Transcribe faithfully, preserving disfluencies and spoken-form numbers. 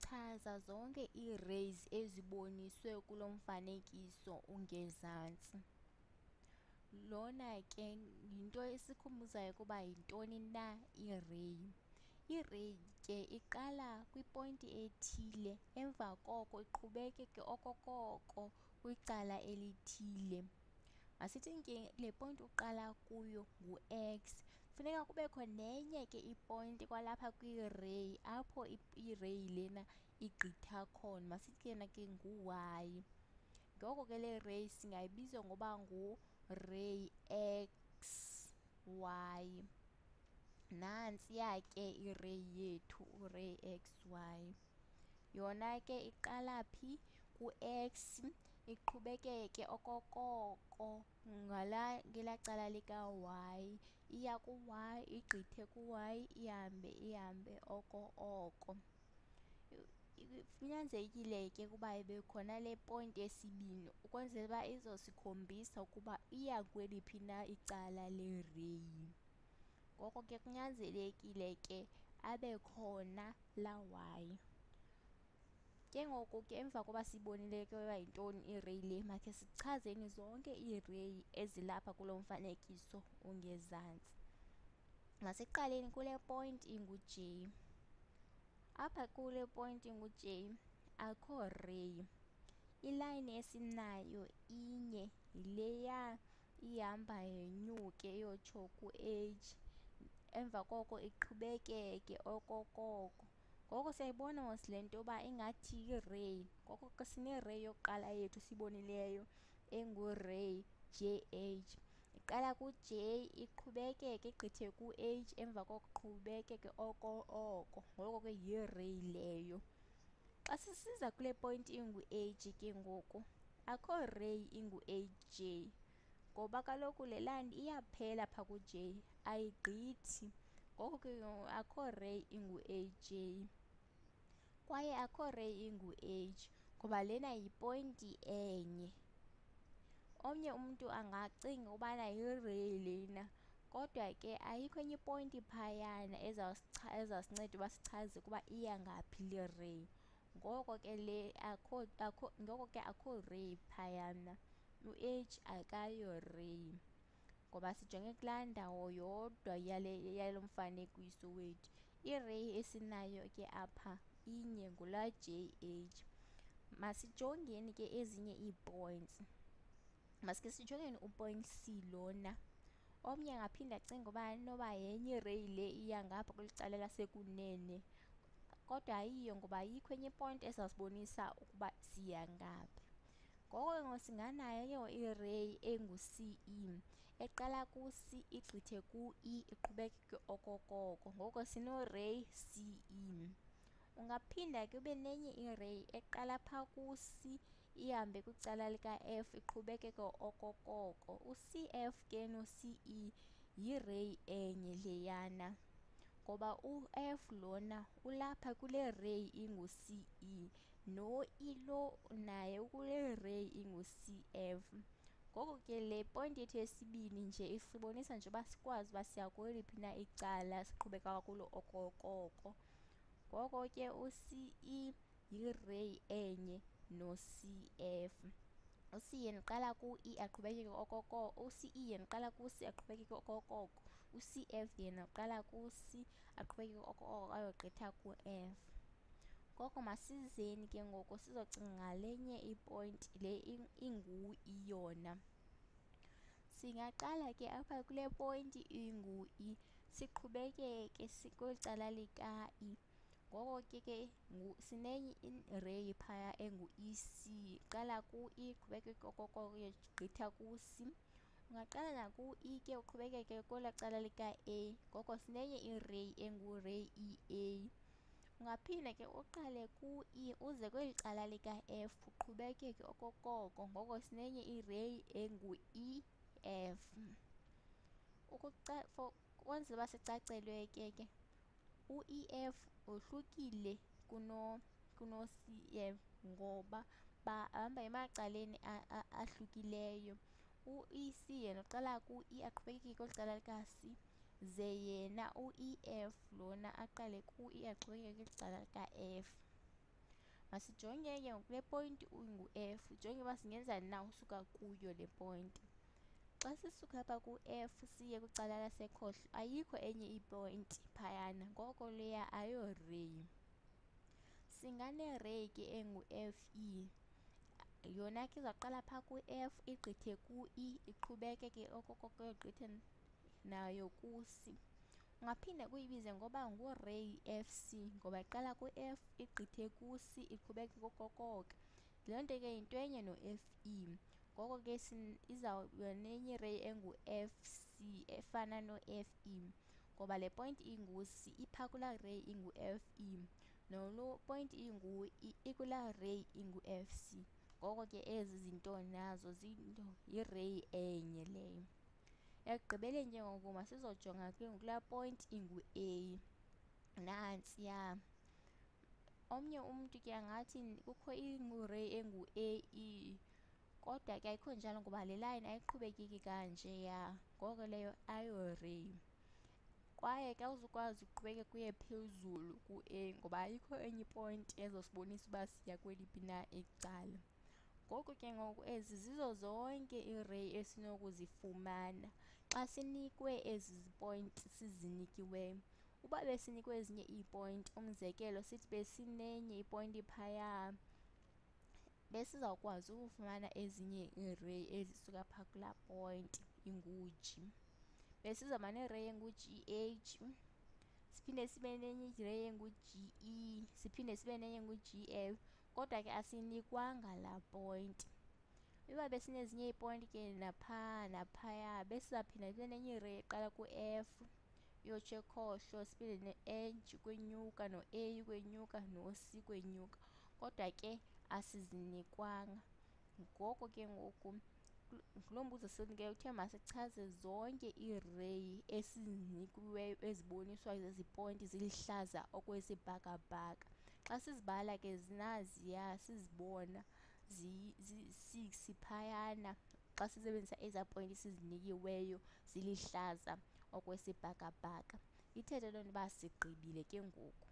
Chaza zonke ii-rays eziboniswe kulo mfanekiso ungezantsi. Lona ke yinto esikhumbuzayo ukuba yintoni na i-ray. I-ray ke iqala kwipointi ethile, emva koko iqhubekeke okokoko kwicala elithile. Masithi ke le point uqala kuyo ngu-X, funeka kubekho nenye ke ipointi kwalapha kwi-ray apho i-ray lena igqitha khona, masithi ke yena ke ngu-Y. Ngoko ke le ray singayibiza ngoba ngu-ray X Y. Nantsiya ke i-ray yethu, u-ray X Y. Yona ke iqala phi? Ku-X, iqhubekeke okokoko ngala ngelaa cala lika-Y, iya ku-Y, igqithe ku-Y, ihambe ihambe oko oko. Kunyanzelekile ke ukuba ibe khona le point yesibini ukwenzela uba izosikhombisa ukuba iya kweliphi na icala le-ray. Ngoko ke kunyanzelekile ke abe khona laa Y. Ke ngoku ke emva koba siyibonile ke uba yintoni i-ray le, makhe sichazeni zonke ii-ray ezilapha kulo mfanekiso ungezantsi. Masiqaleni kule point ingu-J. Apha kule point ingu-J akho ray. Ilayini esinayo inye yileya ihamba yenyuke iyotsho ku-H, emva koko iqhubekeke okokoko. Ngoko siyayibona mos le nto yoba ingathi yi-ray. Ngoko ke sine-ray yokuqala yethu siyibonileyo engu-ray J H. Iqala ku-J, iqhubekeke igqithe ku-H, emva koko iqhubekeke oko oko. Ngoko ke yi-ray leyo. Xa sisiza kule point ingu-H ke ngoku, akho ray ingu-H J ngoba kaloku le line iyaphela phaa ku-J, ayigqithi. Ngoko ke akho ray ingu-H J. Kwaye akho ray ingu-H ngoba lena yipointi enye. Omnye umntu angacinga ubana yi-ray lena, kodwa ke ayikho enye ipointi phayana ezawusinceda uba sichaze ukuba iya ngaphi le ray. Ngoko ke le akho akho ngoko ke akho ray phayana. U-H akayo ray ngoba sijonge kulaa ndawo yodwa yale yalo mfanekiso wethu. I-ray esinayo ke apha inye ngulaa J H. Masijongeni ke ezinye ii-points. Masikhe sijongeni u-point C lona. Omnye angaphinda acinge uba inoba yenye i-ray le iya ngapha kweli cala lasekunene, kodwa ayiyo ngoba ayikho enye ipoint ezawusibonisa ukuba siya ngaphi. Ngoko ke ngoku singanayo i-ray engu-C E, eqala ku-C igqithe ku-E iqhubekeke okokoko. Ngoko sino-ray C E. Ungaphinda ke ube nenye i-ray eqala phaa ku-C ihambe kwicala lika-F iqhubekeke okokoko. U-C F ke no-C E yi-ray enye leyana ngoba u-F lona ulapha kule ray ingu-C E, no-E lo naye ukule ray ingu-C F. Ngoko ke le point yethu yesibini nje isibonisa nje uba sikwazi uba siya kweliphi na icala siqhubeka kulo okokoko. Ngoko ke u-C E yi-ray enye no-C F. U-C yena uqala ku-E aqhubekeke okokoko, u-C E yena uqala ku-C aqhubekeke okokoko, u-C F yena uqala ku-C aqhubekeke okokoko ayogqitha ku-F. Ngoko masizeni ke ngoku sizocinga ngalenye ipoint le ingu-E yona. Singaqala ke apha kule point ingu-E, siqhubekeke kweli cala lika-E. Ngoko ke ke sinenye i-ray phaya engu-E C, iqala ku-E iqhubekeke okokoko iyogqitha ku-C. Ungaqala naku-E ke uqhubekeke kwelaa cala lika-A, ngoko sinenye i-ray engu-ray E A. Ungaphinda ke uqale ku-E uze kweli cala lika-F uqhubekeke okokoko, ngoko sinenye i-ray engu-E F. Ukwenzela uba sicacelwe ke ke u-E F wohlukile kuno-C F ngoba bahamba emacaleni ahlukileyo. U-E C yena uqala ku-E aqhubekeke kweli cala lika-C, ze yena u-E F lona aqale ku-E aqhubekeke kweli cala lika-F. Masijonge ke ngoku le point ingu-F, jonge uba singenza na usuka kuyo le point. Xa sisuka apha ku-F siye kwicala lasekhohlo ayikho enye ipoint phayana, ngoko leya ayo-ray. Singane-ray ke engu-F E, yona ke izawuqala phaa ku-F igqithe ku-E iqhubekeke okokoko igqithe nayo ku-C. Ungaphinde kuyibize ngoba ngu-ray F C ngoba iqala ku-F igqithe ku-C iqhubekeke okokoko. Loo nto ke yinto enye no-F E, ngoko ke izawuba nenye ray engu-F C efana no-F E ngoba le point ingu-C iphaa kulaa ray ingu-F E, nolo point ingu-E ikulaa ray ingu-F C. Ngoko ke ezi zinto nazo zinto yi-ray enye leyo. Ekugqibeleni ke ngoku masizojonga ke ngokulaa point ingu-A, nantsiya. Omnye umntu ke angathi kukho i-ray engu-A E, kodwa ke ayikho njalo ngoba le line ayiqhubekeki kanjeya, ngoko leyo ayo-ray. Kwaye ke awuzukwazi uqhubekeka uye phezulu ku-A ngoba ayikho enye ipoint ezosibonisa uba siya kweliphi na icala. Ngoku ke ngoku ezi zizo zonke ii-ray esinokuzifumana xa sinikwe ezi point sizinikiweyo. Uba besinikwe ezinye ii-point, umzekelo sithi besinenye ipoint phaya, besizawukwazi ukufumana ezinye ii-ray ezisuka phaa kulaa point ingu-G. Besizawuba ne-ray engu-G H, siphinde sibe nenye i-ray engu-G E, siphinde sibe nenye engu-G F, kodwa ke asinikwanga laa point. Uba besinezinye ii-point ke naphaa naphaya, besizawuphinda sibe nenye i-ray eqala ku-F iyotsho ekhohlo, siphinde ne-H ukwenyuka, no-A ukwenyuka, no-C ukwenyuka, kodwa ke asizinikwanga. Ngoko ke ngoku kulo mbuzo siwunikiweyo kuthiwa masichaze zonke ii-ray esizinikiweyo eziboniswa zezi point zilihlaza okwesibhakabhaka. Xa sizibala ke zinaziya sizibona ziyi-six phayana xa sisebenzisa ezaa point sizinikiweyo zilihlaza okwesibhakabhaka. Ithethe loo nto uba sigqibile ke ngoku.